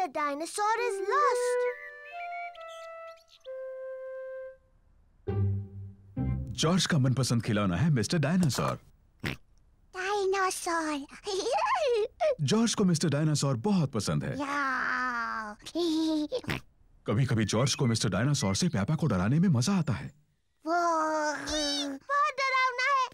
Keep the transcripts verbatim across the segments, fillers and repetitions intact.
dinosaur is lost. George का मनपसंद खिलौना है मिस्टर डायनासोर। डायनासोर। जॉर्ज को मिस्टर डायनासोर बहुत पसंद है। कभी कभी जॉर्ज को मिस्टर डायनासोर से पेपा को डराने में मजा आता है। वो बहुत डरावना है।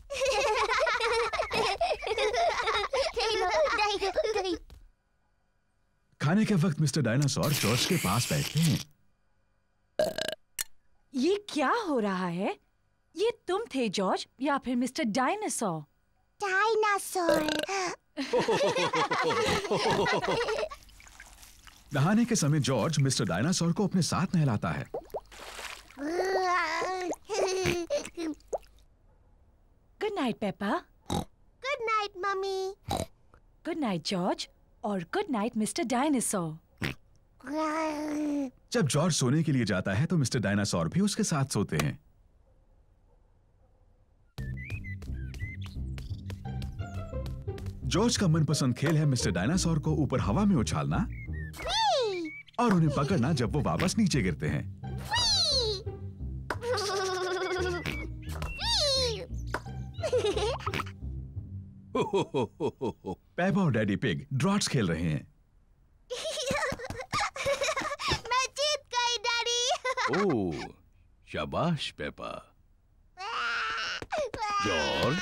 खाने के वक्त मिस्टर डायनासोर जॉर्ज के पास बैठते हैं। ये क्या हो रहा है? ये तुम थे जॉर्ज या फिर मिस्टर डायनासोर? डायनासोर। नहाने के समय जॉर्ज मिस्टर डायनासोर को अपने साथ नहलाता है। Good night Peppa. Good night mummy. Good night George और गुड नाइट मिस्टर डायनासोर। जब जॉर्ज सोने के लिए जाता है तो मिस्टर डायनासोर भी उसके साथ सोते हैं। जॉर्ज का मनपसंद खेल है मिस्टर डायनासोर को ऊपर हवा में उछालना और उन्हें पकड़ना जब वो वापस नीचे गिरते हैं। पेपा और डैडी पिग ड्रॉट्स खेल रहे हैं। मैं जीत गई डैडी। ओह, शाबाश पेपा। जॉर्ज।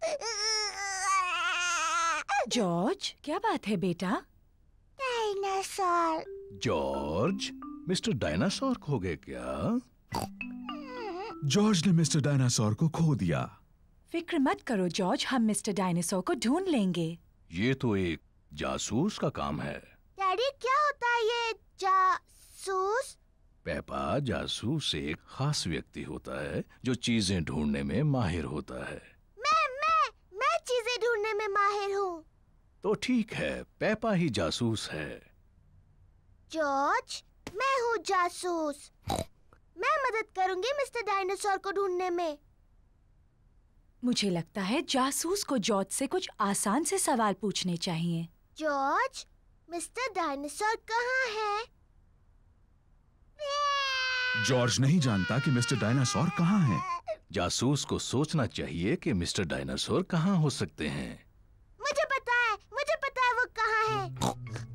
जॉर्ज, क्या बात है बेटा? डायनासोर। जॉर्ज, मिस्टर डायनासोर खो गए क्या? जॉर्ज ने मिस्टर डायनासोर को खो दिया। फिक्र मत करो जॉर्ज, हम मिस्टर डायनासोर को ढूंढ लेंगे। ये तो एक जासूस का काम है। डैडी क्या होता है ये जासूस? पेपा, जासूस एक खास व्यक्ति होता है जो चीजें ढूंढने में माहिर होता है। मैं मैं मैं चीजें ढूंढने में माहिर हूँ। तो ठीक है, पेपा ही जासूस है। जॉर्ज, मैं हूँ जासूस। मैं मदद करूंगी मिस्टर डायनासोर को ढूंढने में। मुझे लगता है जासूस को जॉर्ज से कुछ आसान से सवाल पूछने चाहिए। जॉर्ज, मिस्टर डायनासोर कहाँ है? जॉर्ज नहीं जानता कि मिस्टर डायनासोर कहाँ है। जासूस को सोचना चाहिए कि मिस्टर डायनासोर कहाँ हो सकते हैं। मुझे पता है, मुझे पता है वो कहाँ है।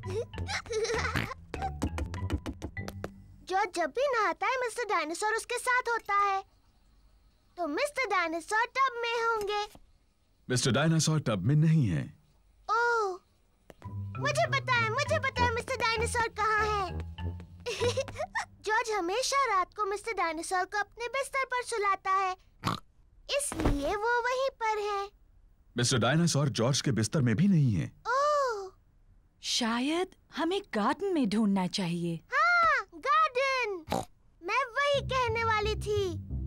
जॉर्ज जब भी नहाता है मिस्टर डायनासोर उसके साथ होता है। तो मिस्टर डायनासोर टब में होंगे। मिस्टर डायनासोर टब में नहीं है। ओह, मुझे पता है, मुझे पता है मिस्टर डायनासोर कहाँ है। जॉर्ज हमेशा रात को मिस्टर डायनासोर को अपने बिस्तर पर सुलाता है, इसलिए वो वहीं पर है। मिस्टर डायनासोर जॉर्ज के बिस्तर में भी नहीं है। ओह, शायद हमें गार्डन में ढूंढना चाहिए। हाँ, गार्डन। मैं वही कहने वाली थी।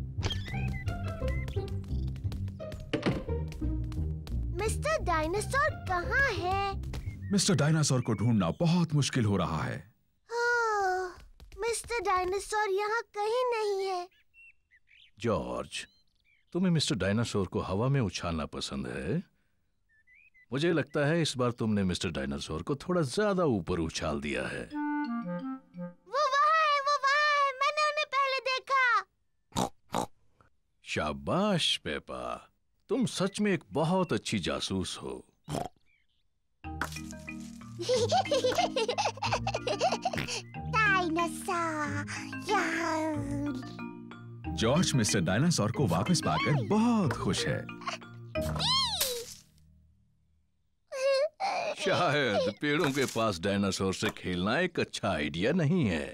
मिस्टर डायनासोर कहाँ है? मिस्टर डायनासोर को ढूंढना बहुत मुश्किल हो रहा है। ओह, मिस्टर डायनासोर यहाँ कहीं नहीं है। जॉर्ज, तुम्हें मिस्टर डायनासोर को हवा में उछालना पसंद है। मुझे लगता है इस बार तुमने मिस्टर डायनासोर को थोड़ा ज्यादा ऊपर उछाल दिया है। वो वहाँ है, वो वहाँ है, मैंने उन्हें पहले देखा। शाबाश पेपा, तुम सच में एक बहुत अच्छी जासूस हो। डायनासोर। जॉर्ज मिस्टर डायनासोर को वापस पाकर बहुत खुश है। शायद पेड़ों के पास डायनासोर से खेलना एक अच्छा आइडिया नहीं है।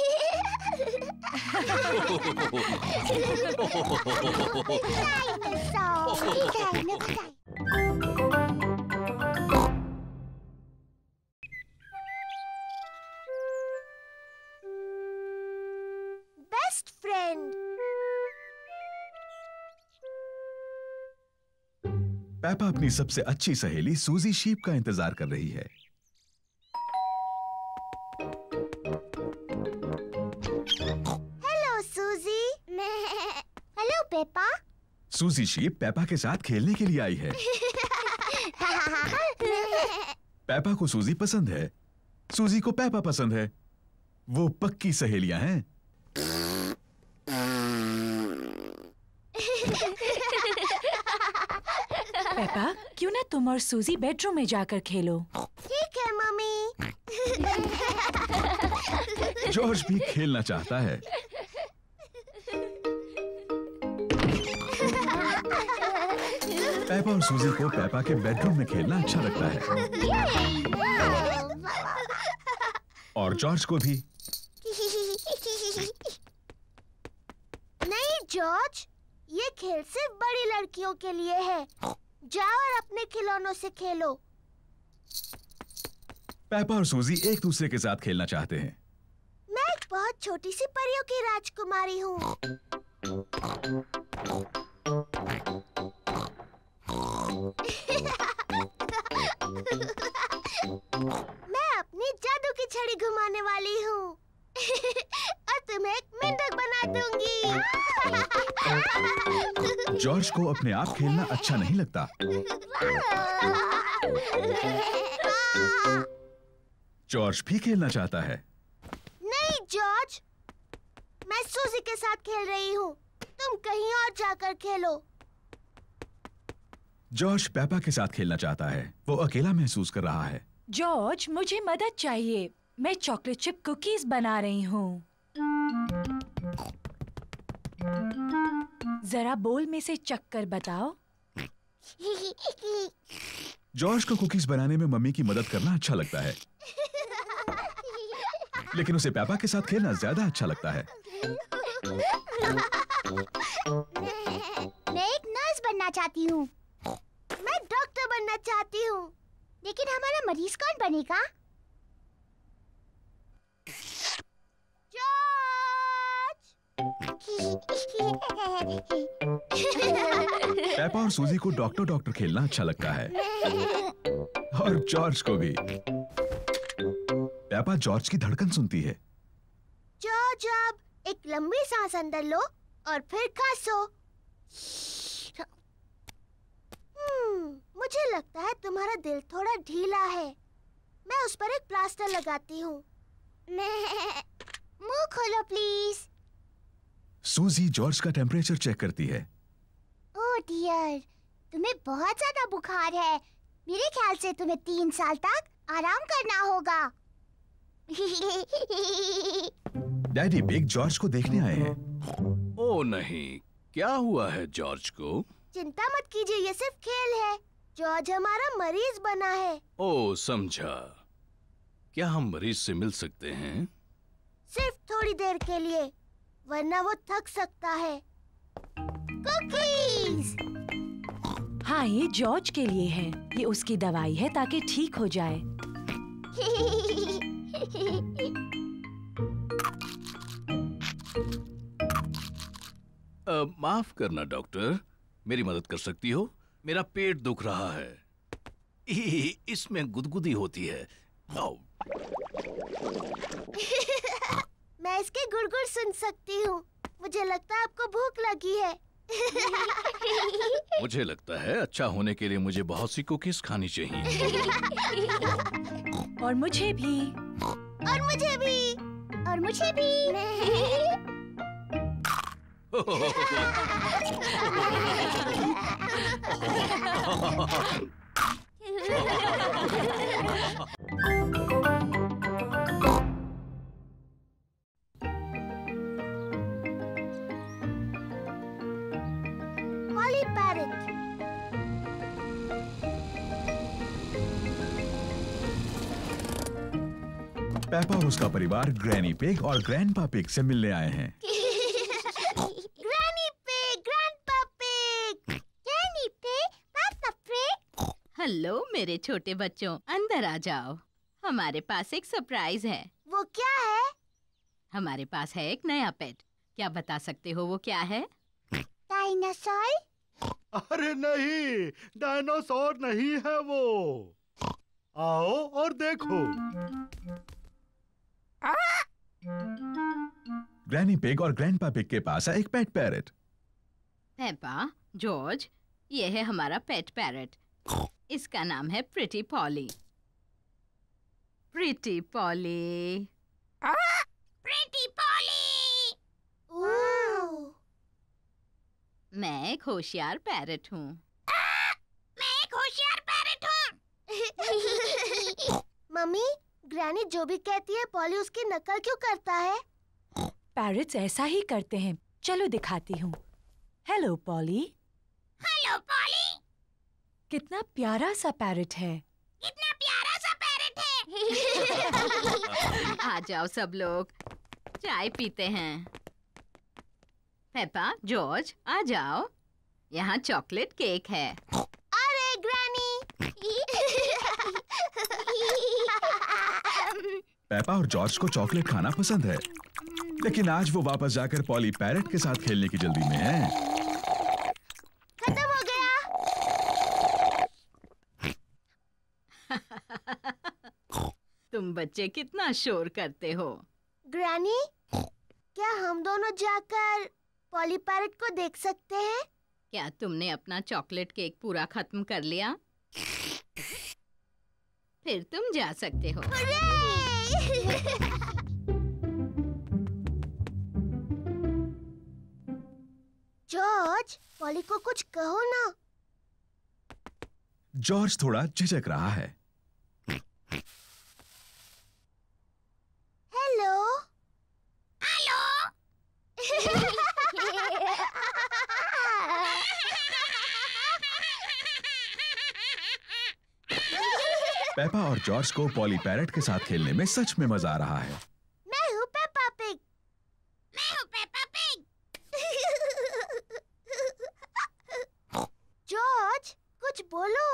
Best friend. पेपा अपनी सबसे अच्छी सहेली सूजी शीप का इंतजार कर रही है। Hello Suzy. Hello Peppa. Suzy sheep Peppa के साथ खेलने के लिए आई है। पेपा को सूजी पसंद है। सूजी को पेपा पसंद है। वो पक्की सहेलियां हैं। पेपा, क्यों ना तुम और सूजी बेडरूम में जाकर खेलो? ठीक है मम्मी। जॉर्ज भी खेलना चाहता है। पेपा और सूजी को पेपा के बेडरूम में खेलना अच्छा लगता है और जॉर्ज को भी। नहीं जॉर्ज, ये खेल सिर्फ बड़ी लड़कियों के लिए है। जाओ और अपने खिलौनों से खेलो। पेपा और सूजी एक दूसरे के साथ खेलना चाहते हैं। मैं एक बहुत छोटी सी परियों की राजकुमारी हूँ। मैं अपनी जादू की छड़ी घुमाने वाली हूँ और तुम्हें एक मेंढक बना दूंगी। जॉर्ज को अपने आप खेलना अच्छा नहीं लगता। जॉर्ज भी खेलना चाहता है। नहीं जॉर्ज, मैं सूजी के साथ खेल रही हूँ। तुम कहीं और जाकर खेलो। जॉर्ज पेपा के साथ खेलना चाहता है। वो अकेला महसूस कर रहा है। जॉर्ज, मुझे मदद चाहिए। मैं चॉकलेट चिप कुकीज बना रही हूँ। जरा बोल में से चक्कर बताओ। जॉर्ज को कुकीज बनाने में मम्मी की मदद करना अच्छा लगता है, लेकिन उसे पेपा के साथ खेलना ज्यादा अच्छा लगता है। मैं एक नर्स बनना चाहती हूँ। मैं डॉक्टर बनना चाहती हूँ। लेकिन हमारा मरीज कौन बनेगा? पेपा और सूजी को डॉक्टर डॉक्टर खेलना अच्छा लगता है और जॉर्ज को भी। पेपा जॉर्ज की धड़कन सुनती है। जॉर्ज, अब एक लंबी सांस अंदर लो और फिर खांसो। हम्म, मुझे लगता है तुम्हारा दिल थोड़ा ढीला है। मैं उस पर एक प्लास्टर लगाती हूँ। मुंह खोलो प्लीज। सूजी जॉर्ज का टेम्परेचर चेक करती है। ओह डियर, तुम्हें बहुत ज्यादा बुखार है। मेरे ख्याल से तुम्हें तीन साल तक आराम करना होगा। डैडी बिग जॉर्ज को देखने आए हैं। ओ नहीं, क्या हुआ है जॉर्ज को? चिंता मत कीजिए, ये सिर्फ खेल है। जॉर्ज हमारा मरीज बना है। ओ समझा। क्या हम मरीज से मिल सकते हैं? सिर्फ थोड़ी देर के लिए, वरना वो थक सकता है। कुकीज! हाँ, ये जॉर्ज के लिए है। ये उसकी दवाई है ताकि ठीक हो जाए। आ, माफ करना डॉक्टर, मेरी मदद कर सकती हो? मेरा पेट दुख रहा है। इ- इसमें गुदगुदी होती है। आओ। मैं इसके गुड़गुड़ सुन सकती हूँ। मुझे लगता है आपको भूख लगी है। मुझे लगता है अच्छा होने के लिए मुझे बहुत सी कुकीज खानी चाहिए। और मुझे भी। और मुझे भी। और मुझे भी। Polly Parrot। पेपा और उसका परिवार ग्रैनी पिग और ग्रैंडपा पिग से मिलने आए हैं। Granny pig, grandpa pig, granny pig, papa pig. Hello मेरे छोटे बच्चों, अंदर आ जाओ। हमारे पास एक सरप्राइज है। वो क्या है? हमारे पास है एक नया पेट। क्या बता सकते हो वो क्या है? डायनासोर? अरे नहीं, डायनासोर नहीं है वो। आओ और देखो। ग्रैनी पिग और ग्रैंडपा पिग के पास है एक पेट पैरट। पेपा, जॉर्ज, ये है हमारा पेट पैरट। इसका नाम है pretty Polly. Pretty Polly. Pretty Polly. मैं एक होशियार पैरट हूँ। मैं एक होशियार पैरट हूँ। मम्मी, ग्रैनी जो भी कहती है पॉली उसकी नकल क्यों करता है? पैरट्स ऐसा ही करते हैं। चलो दिखाती हूँ। Hello Polly. Hello Polly. कितना प्यारा सा पैरट है। कितना प्यारा सा पैरट है। आ जाओ सब लोग, चाय पीते हैं। पेपा, जॉर्ज, आ जाओ, यहाँ चॉकलेट केक है। अरे ग्रैनी। पेपा और जॉर्ज को चॉकलेट खाना पसंद है, लेकिन आज वो वापस जाकर पॉली पैरट के साथ खेलने की जल्दी में है। खत्म हो गया। तुम बच्चे कितना शोर करते हो। ग्रैनी, क्या हम दोनों जाकर पॉली पैरट को देख सकते हैं? क्या तुमने अपना चॉकलेट केक पूरा खत्म कर लिया? फिर तुम जा सकते हो। जॉर्ज, पॉली को कुछ कहो ना। जॉर्ज थोड़ा झिझक रहा है। हेलो। हेलो। पेपा और जॉर्ज को पॉली पैरट के साथ खेलने में सच में मजा आ रहा है। मैं हूँ पेप्पा पिग। मैं हूँ पेप्पा पिग। जॉर्ज, कुछ बोलो।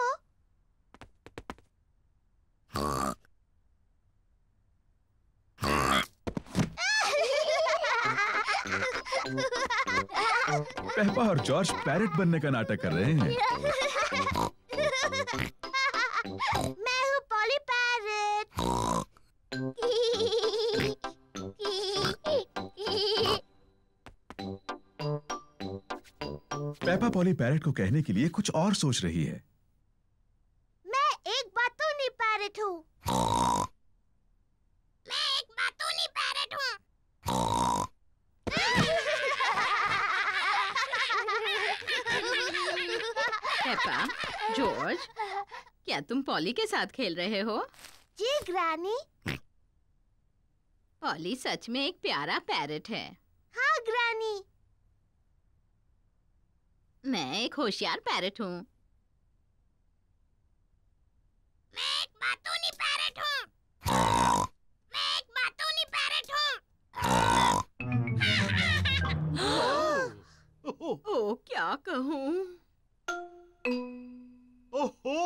पेपा और जॉर्ज पैरट बनने का नाटक कर रहे हैं। मैं हूँ Polly parrot. Peppa Polly parrot को कहने के लिए कुछ और सोच रही है। मैं एक बातूनी पैरट हूँ। मैं एक बातूनी पैरट हूँ। पेपा, जॉर्ज, क्या तुम पॉली के साथ खेल रहे हो? जी ग्रैनी। पॉली सच में एक प्यारा पैरट है। हाँ ग्रैनी। मैं एक होशियार पैरट हूँ। मैं एक बातूनी पैरट हूँ। मैं एक बातूनी पैरट हूँ। ओ, क्या कहूँ? ओहो।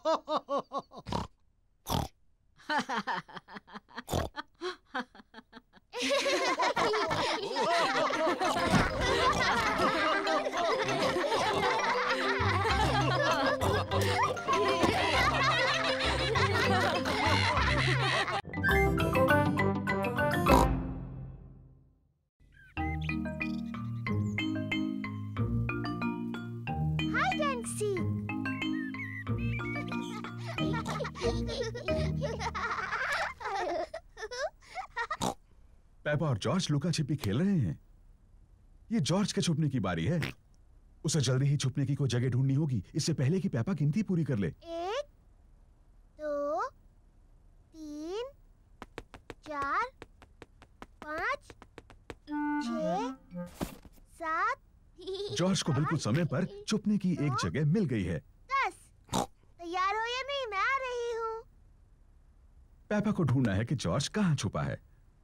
Hide and seek. पेपा और जॉर्ज लुका छिपी खेल रहे हैं। ये जॉर्ज के छुपने की बारी है। उसे जल्दी ही छुपने की कोई जगह ढूंढनी होगी, इससे पहले कि पेपा गिनती पूरी कर ले। एक, दो, तीन, चार, पाँच, छः, सात। जॉर्ज को बिल्कुल समय पर छुपने की एक जगह मिल गई है। दस। तैयार हो या नहीं? मैं आ रही हूँ। पेपा को ढूंढना है कि जॉर्ज कहाँ छुपा है।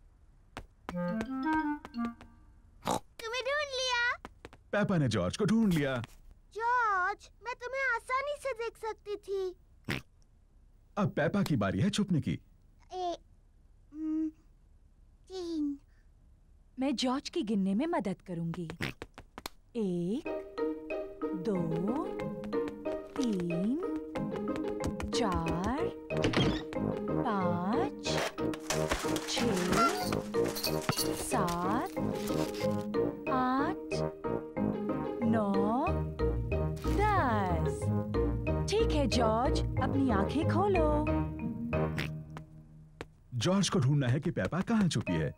तुम्हें ढूंढ लिया। पेपा ने जॉर्ज को ढूंढ लिया। जॉर्ज, मैं तुम्हें आसानी से देख सकती थी। अब पेपा की बारी है छुपने की। ए, हम्म, तीन। मैं जॉर्ज की गिनने में मदद करूंगी। एक, दो, तीन, चार, पाँच, छः, सात, आठ, नौ, दस। ठीक है जॉर्ज, अपनी आंखें खोलो। जॉर्ज को ढूंढना है कि पेपा कहाँ छुपी है।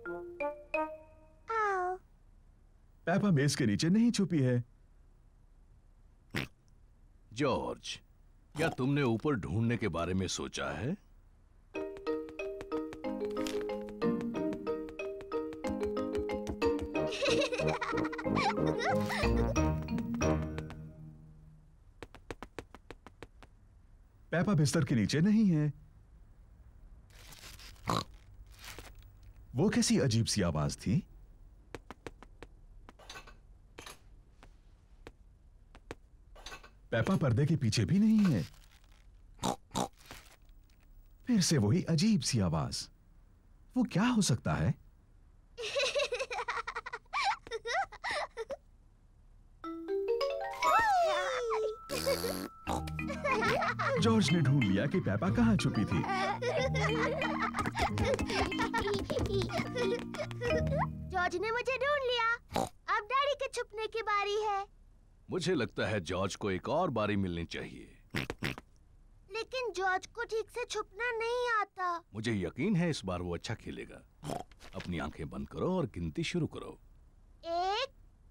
आओ। पेपा मेज के नीचे नहीं छुपी है। जॉर्ज, क्या तुमने ऊपर ढूंढने के बारे में सोचा है? पेपा बिस्तर के नीचे नहीं है। वो कैसी अजीब सी आवाज थी? पेपा पर्दे के पीछे भी नहीं है। फिर से वही अजीब सी आवाज। वो क्या हो सकता है? जॉर्ज ने ढूंढ लिया कि पेपा कहाँ छुपी थी। जॉर्ज ने मुझे ढूंढ लिया। अब डैडी के छुपने की बारी है। मुझे लगता है जॉर्ज को एक और बारी मिलनी चाहिए। लेकिन जॉर्ज को ठीक से छुपना नहीं आता। मुझे यकीन है इस बार वो अच्छा खेलेगा। अपनी आंखें बंद करो और गिनती शुरू करो। एक,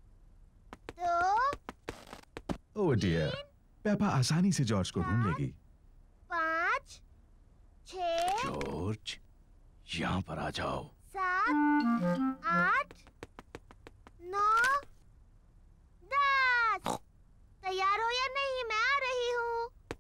दो, ओह डियर, पेपा आसानी से जॉर्ज को ढूंढ लेगी। पाँच, छः, जॉर्ज, यहाँ पर आ जाओ। सात, आठ, नौ, दस। तैयार हो या नहीं? मैं आ रही हूँ।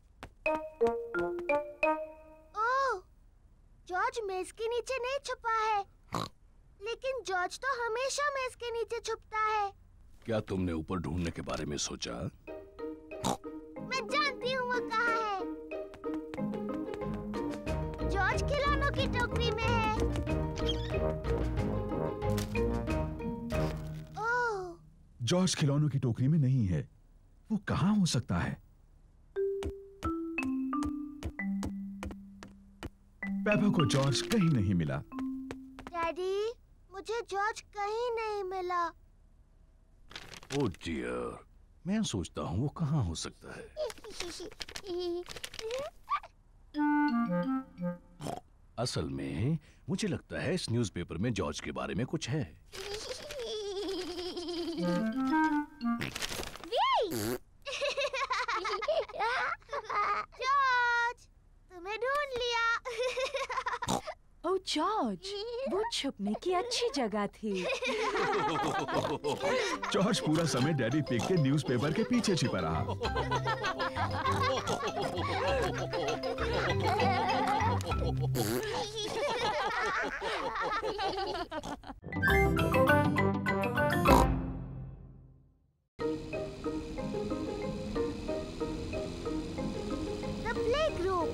ओह, जॉर्ज मेज के नीचे नहीं छुपा है। लेकिन जॉर्ज तो हमेशा मेज के नीचे छुपता है। क्या तुमने ऊपर ढूंढने के बारे में सोचा? मैं जानती हूँ वो कहाँ है। जॉर्ज खिलौनों की टोकरी में है। ओह, जॉर्ज खिलौनों की टोकरी में नहीं है। वो कहाँ हो सकता है? पेपा को जॉर्ज कहीं नहीं मिला। डैडी, मुझे जॉर्ज कहीं नहीं मिला। ओह डियर, मैं सोचता हूँ वो कहाँ हो सकता है। असल में मुझे लगता है इस न्यूज़पेपर में जॉर्ज के बारे में कुछ है। जॉर्ज, तुम्हें ढूंढ लिया। ओह जॉर्ज, वो छुपने की अच्छी जगह थी। जॉर्ज पूरा समय डैडी पिग के न्यूज़पेपर के पीछे छिपा रहा। The playgroup.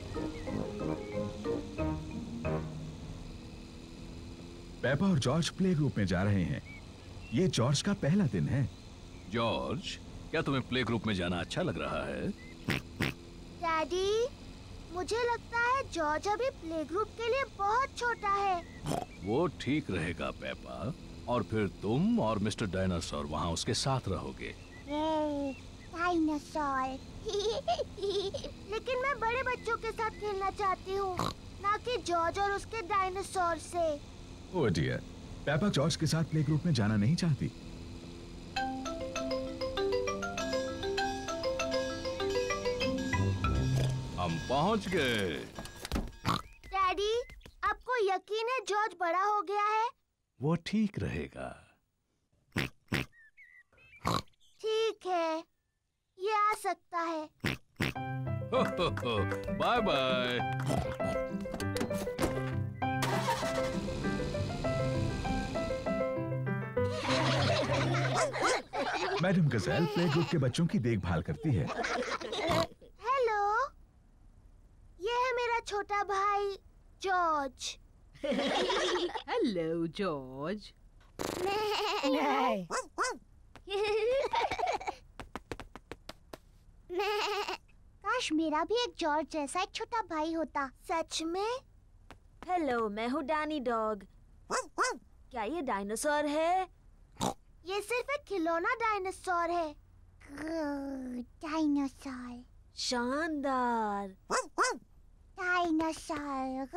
पेपा और जॉर्ज प्ले ग्रुप में जा रहे हैं। ये जॉर्ज का पहला दिन है। जॉर्ज, क्या तुम्हें प्ले ग्रुप में जाना अच्छा लग रहा है? डैडी, मुझे लगता है जॉर्ज अभी प्ले ग्रुप के लिए बहुत छोटा है। वो ठीक रहेगा पेपा, और फिर तुम और मिस्टर डायनासोर वहाँ उसके साथ रहोगे। डायनासोर। लेकिन मैं बड़े बच्चों के साथ खेलना चाहती हूँ, ना कि जॉर्ज और उसके डायनासोर से। ओह डियर, पेपा जॉर्ज के साथ प्ले ग्रुप में जाना नहीं चाहती। हम पहुंच गए। डैडी, आपको यकीन है जॉर्ज बड़ा हो गया है? वो ठीक रहेगा। ठीक है, ये आ सकता है। Bye bye. Madam gazelle play group के बच्चों की देखभाल करती है। हेलो, ये है मेरा छोटा भाई जॉर्ज। Hello George. काश मेरा भी एक जॉर्ज जैसा एक छोटा भाई होता। सच में? हेलो, मैं हूँ डैनी डॉग। क्या ये डायनासोर है? ये सिर्फ एक खिलौना डायनासोर है। डायनासोर। शानदार। डायनासोर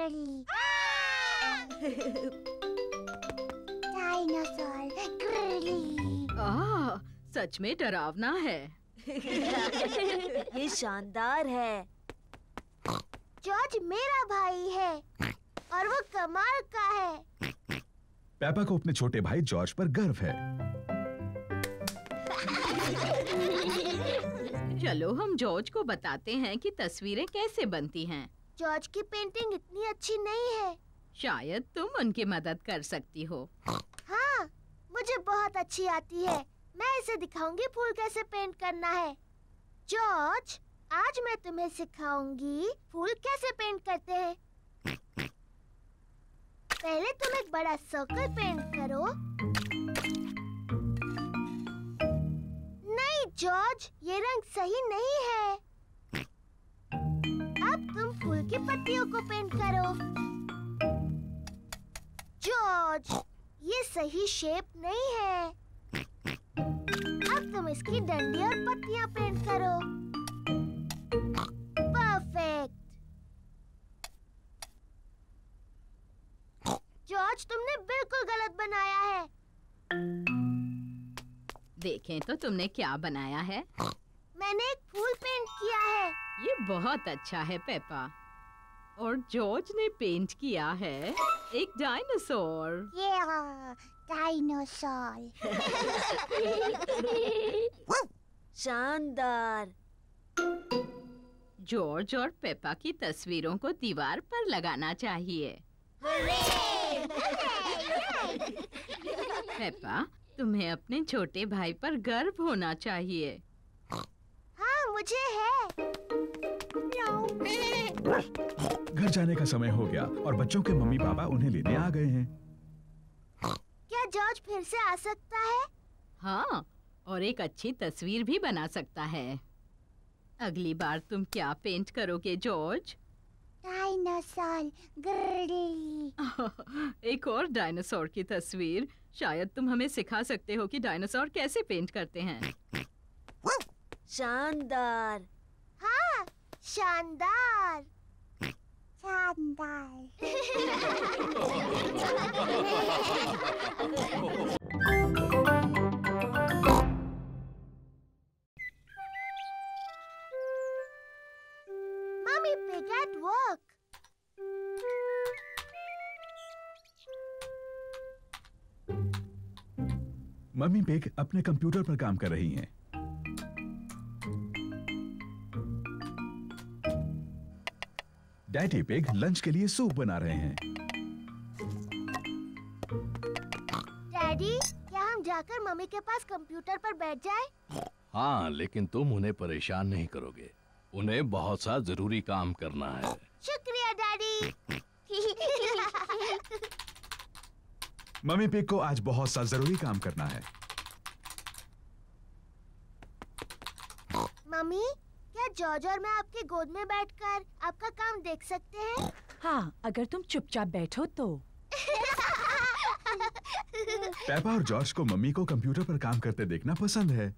डायनासोर आह, सच में डरावना है। ये शानदार है। जॉर्ज मेरा भाई है और वो कमाल का है। पेपा को अपने छोटे भाई जॉर्ज पर गर्व है। चलो हम जॉर्ज को बताते हैं कि तस्वीरें कैसे बनती हैं। जॉर्ज की पेंटिंग इतनी अच्छी नहीं है। शायद तुम उनकी मदद कर सकती हो। हाँ, मुझे बहुत अच्छी आती है। मैं इसे दिखाऊंगी फूल कैसे पेंट करना है। जॉर्ज, आज मैं तुम्हें सिखाऊंगी फूल कैसे पेंट करते हैं। पहले तुम एक बड़ा सर्कल पेंट करो। नहीं जॉर्ज, ये रंग सही नहीं है। अब तुम फूल की पत्तियों को पेंट करो। जॉर्ज, ये सही शेप नहीं है। अब तुम इसकी डंडी और पत्तियां पेंट करो। परफेक्ट। जॉर्ज, तुमने बिल्कुल गलत बनाया है। देखें तो तुमने क्या बनाया है। मैंने एक फूल पेंट किया है। ये बहुत अच्छा है पेपा। और जॉर्ज ने पेंट किया है एक डायनासोर। ये डायनासोर। शानदार। जॉर्ज और पेपा की तस्वीरों को दीवार पर लगाना चाहिए। पेपा, तुम्हें अपने छोटे भाई पर गर्व होना चाहिए। हाँ, मुझे है। घर जाने का समय हो गया और बच्चों के मम्मी पापा उन्हें लेने आ गए हैं। क्या जॉर्ज फिर से आ सकता है? हाँ, और एक अच्छी तस्वीर भी बना सकता है। अगली बार तुम क्या पेंट करोगे जॉर्ज? डायनासोर। एक और डायनासोर की तस्वीर। शायद तुम हमें सिखा सकते हो कि डायनासोर कैसे पेंट करते हैं। शानदार। हाँ, शानदार। शानदार। Mommy Pig at work. Mummy pig अपने कंप्यूटर पर काम कर रही हैं। डैडी पिग लंच के लिए सूप बना रहे हैं। डैडी, क्या हम जाकर मम्मी के पास कंप्यूटर पर बैठ जाएं? हाँ, लेकिन तुम उन्हें परेशान नहीं करोगे। उन्हें बहुत सा जरूरी काम करना है। शुक्रिया डैडी। मम्मी पिग को आज बहुत सा जरूरी काम करना है। मम्मी, क्या जॉर्ज और मैं आपकी गोद में बैठकर आपका काम देख सकते हैं? हाँ, अगर तुम चुपचाप बैठो तो। पेपा और जॉर्ज को मम्मी को कंप्यूटर पर काम करते देखना पसंद है।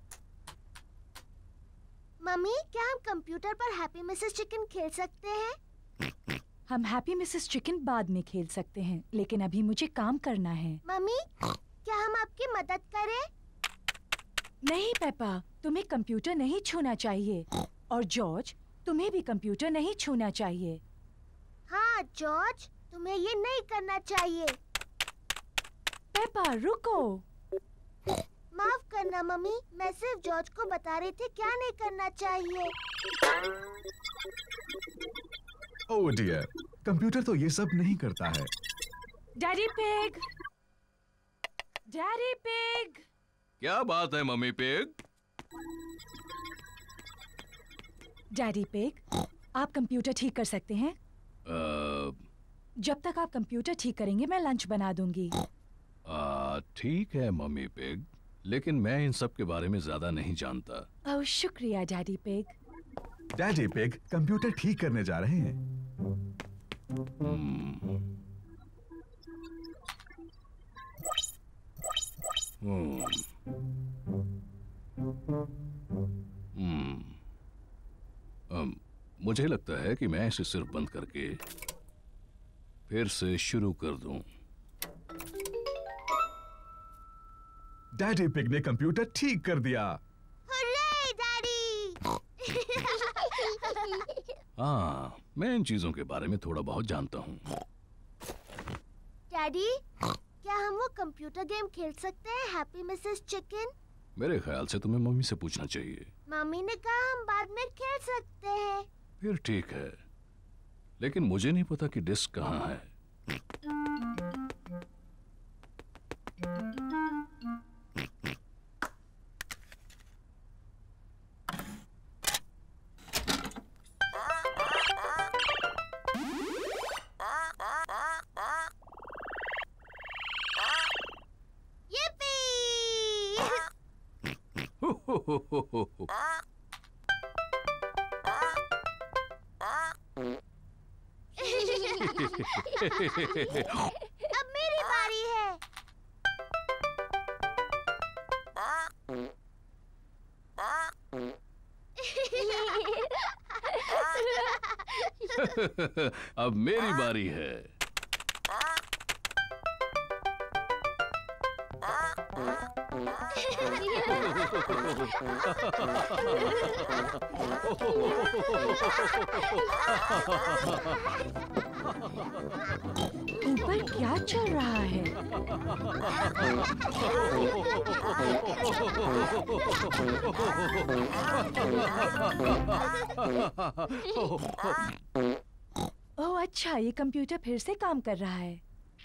मम्मी, क्या हम कंप्यूटर पर हैप्पी मिसेस चिकन खेल सकते हैं? हम हैप्पी मिसेस चिकन बाद में खेल सकते हैं, लेकिन अभी मुझे काम करना है। मम्मी, क्या हम आपकी मदद करें? नहीं पेपा, तुम्हें कंप्यूटर नहीं छूना चाहिए। और जॉर्ज, तुम्हें भी कंप्यूटर नहीं छूना चाहिए। हाँ जॉर्ज, तुम्हें ये नहीं करना चाहिए। पेपा रुको। माफ करना मम्मी, मैं सिर्फ जॉर्ज को बता रही थी क्या नहीं करना चाहिए। ओह डियर, कंप्यूटर तो ये सब नहीं करता है। Daddy pig, daddy pig. क्या बात है मम्मी पिग? डैडी पिग, आप कंप्यूटर ठीक कर सकते हैं? अ, जब तक आप कंप्यूटर ठीक करेंगे मैं लंच बना दूंगी। आ, ठीक है मम्मी पिग, लेकिन मैं इन सब के बारे में ज्यादा नहीं जानता। ओह शुक्रिया daddy pig. Daddy pig computer ठीक करने जा रहे हैं। हम्म, हम्म, हम्म, अम, मुझे लगता है कि मैं इसे सिर्फ बंद करके फिर से शुरू कर दूं। डैडी पिग ने कंप्यूटर ठीक कर दिया। Hooray, daddy! हाँ, मैं इन चीजों के बारे में थोड़ा बहुत जानता हूँ। डैडी, क्या हम वो कंप्यूटर गेम खेल सकते हैं, हैप्पी मिसेस चिकन? मेरे ख्याल से तुम्हें मम्मी से पूछना चाहिए। मम्मी ने कहा हम बाद में खेल सकते हैं। फिर ठीक है, लेकिन मुझे नहीं पता कि डिस्क कहाँ है। अब मेरी बारी है। अब मेरी बारी है। ऊपर क्या चल रहा है? ओह अच्छा, ये कंप्यूटर फिर से काम कर रहा है।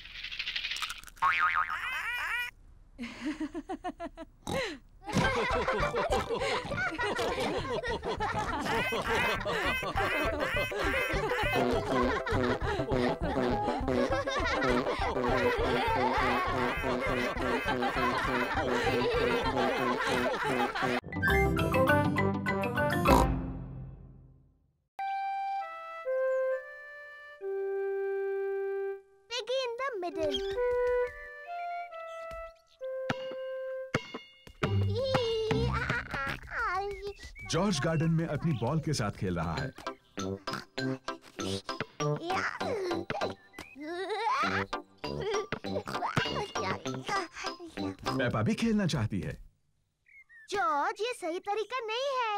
Piggy in the middle. George garden में अपनी बॉल के साथ खेल रहा है। पेपा भी खेलना चाहती है। जॉर्ज, ये सही तरीका नहीं है।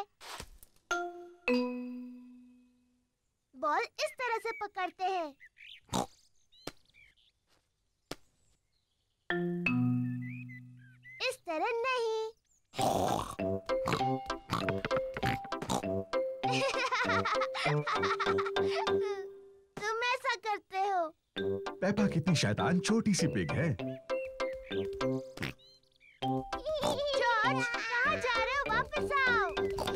बॉल इस तरह से पकड़ते हैं। इस तरह नहीं। तुम ऐसा करते हो। पेपा कितनी शैतान छोटी सी पिग है। जॉर्ज, कहाँ जा रहे हो? वापस आओ।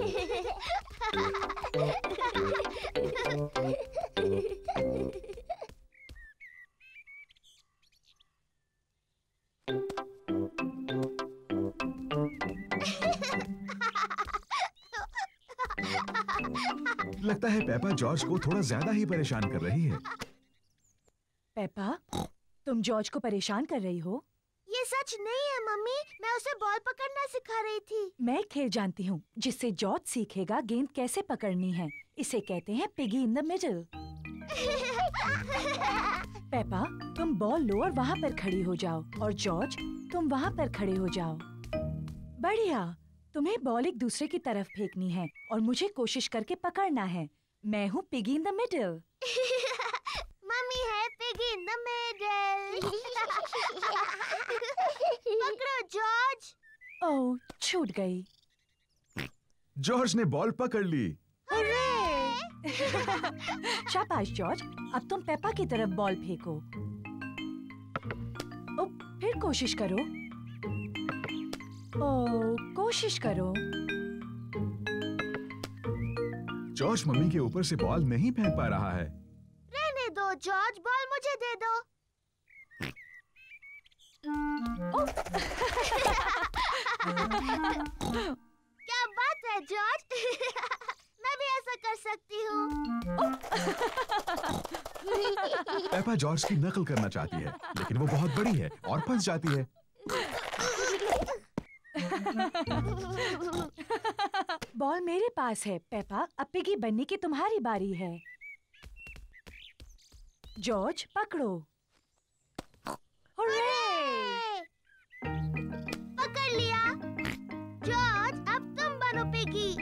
लगता है पेपा जॉर्ज को थोड़ा ज्यादा ही परेशान कर रही है। पेपा, तुम जॉर्ज को परेशान कर रही हो? ये सच नहीं है मम्मी, मैं उसे बॉल पकड़ना सिखा रही थी। मैं एक खेल जानती हूँ जिससे जॉर्ज सीखेगा गेंद कैसे पकड़नी है। इसे कहते हैं piggy in the middle. Peppa, तुम बॉल लो और वहाँ पर खड़ी हो जाओ, और जॉर्ज तुम वहाँ पर खड़े हो जाओ। बढ़िया। तुम्हें बॉल एक दूसरे की तरफ फेंकनी है और मुझे कोशिश करके पकड़ना है। मैं हूँ piggy in the middle. Mummy है पिगी इन द मिडल। पकड़ो जॉर्ज। ओह, छूट गई। जॉर्ज ने बॉल पकड़ ली। शाबाश जॉर्ज, अब तुम पेपा की तरफ बॉल फेंको। ओ, फिर कोशिश करो। ओ, कोशिश करो। जॉर्ज मम्मी के ऊपर से बॉल नहीं फेंक पा रहा है। रहने दो जॉर्ज, बॉल मुझे दे दो। क्या बात है जॉर्ज। मैं भी ऐसा कर सकती हूँ। पेपा जॉर्ज की नकल करना चाहती है, लेकिन वो बहुत बड़ी है और फंस जाती है। बॉल मेरे पास है। पेपा, अब पिगी बनने की तुम्हारी बारी है। जॉर्ज, पकड़ो। हुर्रे! पकड़ लिया। जॉर्ज, अब तुम बनो पिगी।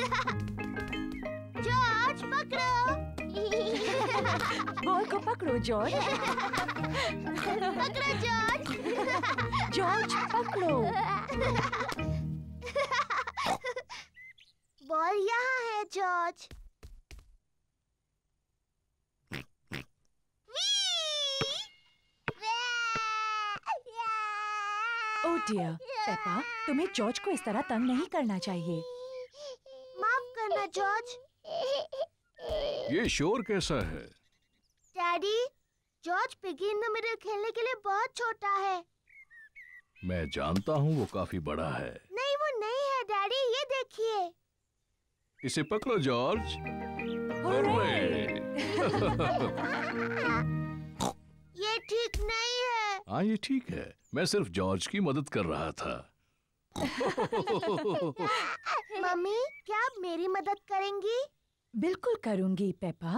जॉर्ज, पकड़ो। बॉल को पकड़ो जॉर्ज। पकड़ो जॉर्ज। जॉर्ज, पकड़ो। बॉल यहाँ है जॉर्ज। ओह डियर, पेपा, तुम्हें जॉर्ज को इस तरह तंग नहीं करना चाहिए। माफ करना जॉर्ज। ये शोर कैसा है? Daddy, George piggy in the middle खेलने के लिए बहुत छोटा है। मैं जानता हूँ वो काफी बड़ा है। नहीं, वो नहीं है डैडी, ये देखिए। इसे पकड़ो जॉर्ज। हुर्रे! ये ठीक नहीं है। हाँ, ये ठीक है। मैं सिर्फ जॉर्ज की मदद कर रहा था। मम्मी, क्या आप मेरी मदद करेंगी? बिल्कुल करूंगी पेपा।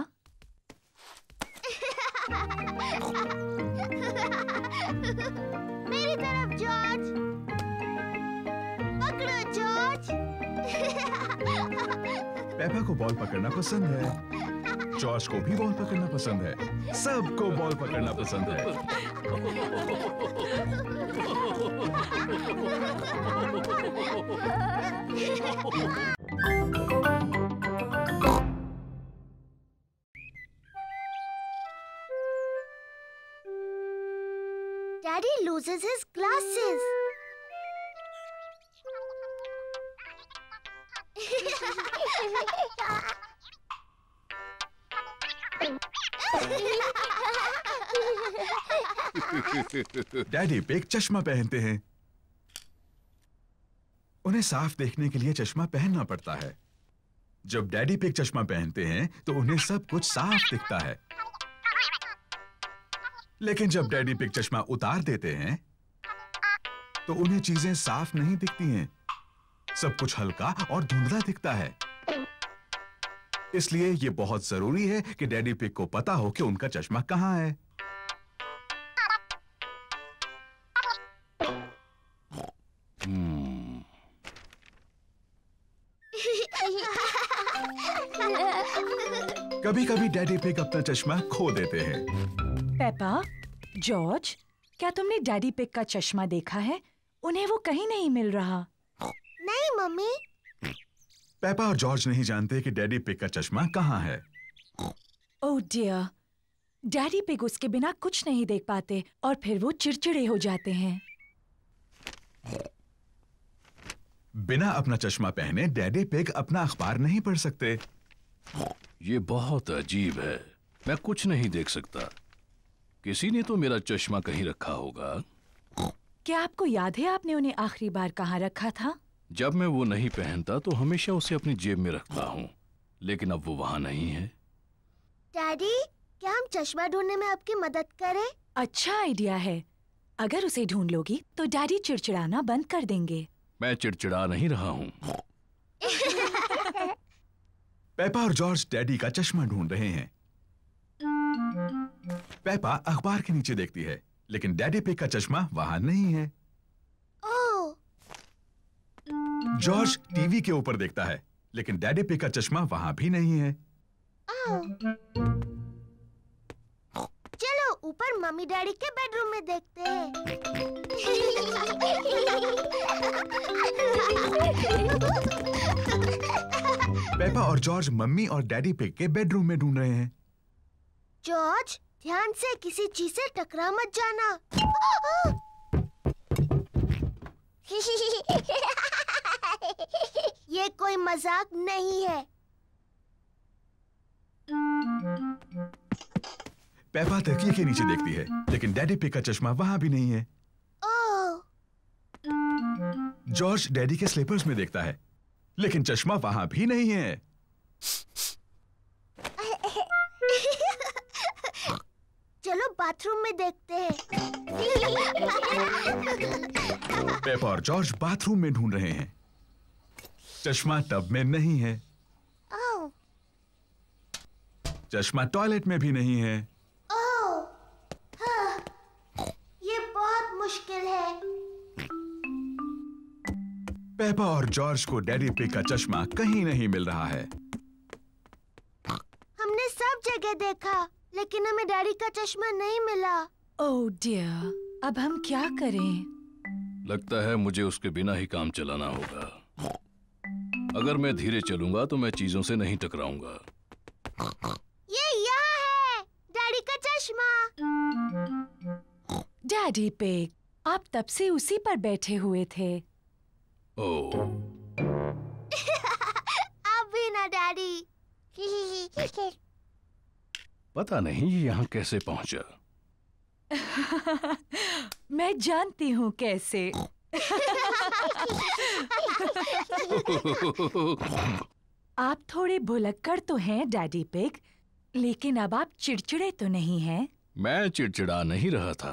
मेरी तरफ जॉर्ज। पकड़ो जॉर्ज। पेपा को बॉल पकड़ना पसंद है। जॉर्ज को भी बॉल पकड़ना पसंद है। सबको बॉल पकड़ना पसंद है। Daddy loses his glasses. Daddy pig चश्मा पहनते हैं। उन्हें साफ देखने के लिए चश्मा पहनना पड़ता है। जब डैडी पिग चश्मा पहनते हैं तो उन्हें सब कुछ साफ दिखता है। लेकिन जब डैडी पिग चश्मा उतार देते हैं तो उन्हें चीजें साफ नहीं दिखती हैं। सब कुछ हल्का और धुंधला दिखता है। इसलिए यह बहुत जरूरी है कि डैडी पिग को पता हो कि उनका चश्मा कहां है। कभी कभी डैडी पिग अपना चश्मा खो देते हैं। पेपा, जॉर्ज, क्या तुमने डैडी पिग का चश्मा देखा है? उन्हें वो कहीं नहीं मिल रहा। नहीं मम्मी। पेपा और जॉर्ज नहीं जानते कि डैडी पिग का चश्मा कहां है। ओह डियर, डैडी पिग उसके बिना कुछ नहीं देख पाते और फिर वो चिड़चिड़े हो जाते हैं। बिना अपना चश्मा पहने डैडी पिग अपना अखबार नहीं पढ़ सकते। ये बहुत अजीब है। मैं कुछ नहीं देख सकता। किसी ने तो मेरा चश्मा कहीं रखा होगा। क्या आपको याद है आपने उन्हें आखिरी बार कहाँ रखा था? जब मैं वो नहीं पहनता तो हमेशा उसे अपनी जेब में रखता हूँ, लेकिन अब वो वहाँ नहीं है। डैडी, क्या हम चश्मा ढूंढने में आपकी मदद करें? अच्छा आइडिया है। अगर उसे ढूंढ लोगी तो डैडी चिड़चिड़ाना बंद कर देंगे। मैं चिड़चिड़ा नहीं रहा हूँ। पेपा और जॉर्ज डैडी का चश्मा ढूंढ रहे हैं। पेपा अखबार के नीचे देखती है, लेकिन डैडी पिग का चश्मा वहां नहीं है। ओह! जॉर्ज टीवी के ऊपर देखता है, लेकिन डैडी पिग का चश्मा वहां भी नहीं है। चलो ऊपर मम्मी डैडी के बेडरूम में देखते हैं। पेपा और जॉर्ज मम्मी और डैडी पिग के बेडरूम में ढूंढ रहे हैं। जॉर्ज, ध्यान से किसी चीज से टकरा मत जाना। ये कोई मजाक नहीं है। पेपा तकिए के नीचे देखती है, लेकिन डैडी पिग का चश्मा वहां भी नहीं है। ओह! जॉर्ज डैडी के स्लीपर्स में देखता है, लेकिन चश्मा वहां भी नहीं है। चलो बाथरूम में देखते हैं। पेपा और जॉर्ज बाथरूम में ढूंढ रहे हैं। चश्मा टब में नहीं है। ओह, चश्मा टॉयलेट में भी नहीं है। ओह, हाँ, ये बहुत मुश्किल है। पेपा और जॉर्ज को डैडी पिग का चश्मा कहीं नहीं मिल रहा है। हमने सब जगह देखा, लेकिन हमें डैडी का चश्मा नहीं मिला। ओह डियर, अब हम क्या करें? लगता है मुझे उसके बिना ही काम चलाना होगा। अगर मैं धीरे चलूंगा तो मैं चीजों से नहीं टकराऊंगा। ये यहाँ है, डैडी का चश्मा। डैडी पिग, आप तब से उसी पर बैठे हुए थे। ओह, अब भी ना डैडी। पता नहीं ये यहाँ कैसे पहुंचा। मैं जानती हूँ कैसे। आप थोड़े भुलक्कड़ तो हैं डैडी पिग, लेकिन अब आप चिड़चिड़े तो नहीं हैं? मैं चिड़चिड़ा नहीं रहा था।